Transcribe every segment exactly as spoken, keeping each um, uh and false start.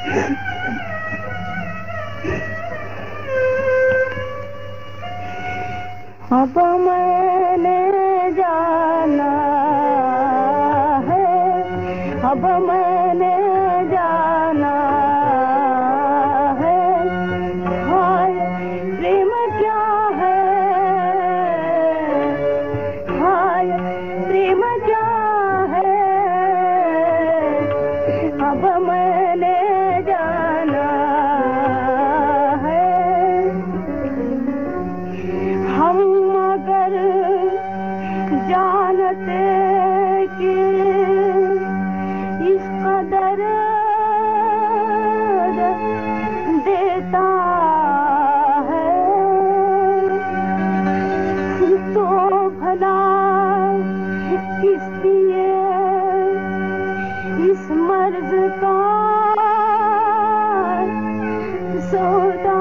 अब मैंने जाना है, अब मैंने जाना है, हाय प्रेम क्या है, हाय प्रेम क्या है, अब मैंने जाना है। हम अगर जानते कि इस कदर देता है तो भला किस लिए इस मर्ज का सौदा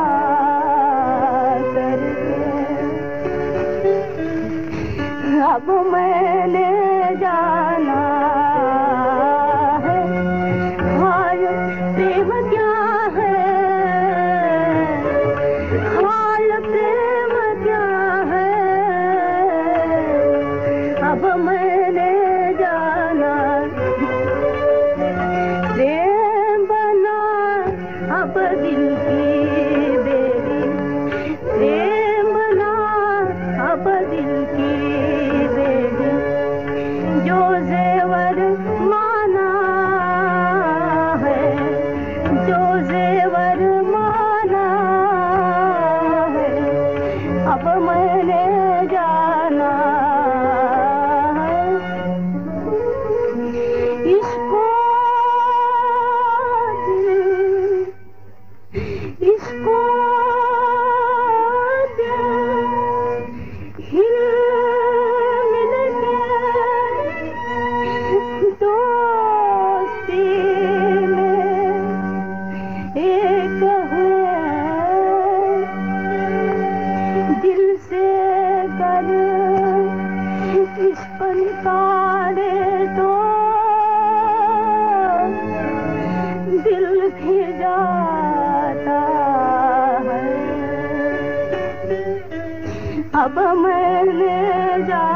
अब मैंने जाना है, हाय प्रेम क्या है, हाय प्रेम क्या है, अब मैंने जाना। प्रेम बना अब दिल की बेरी, प्रेम बना अब दिल की जो जेवर माना है, जो जेवर माना है, अब मैंने जाना है। इसको इसको हिल दोस्ती में एक है, दिल से कर इश्क निकाले तो दिल भी जाता है। अब मैंने जा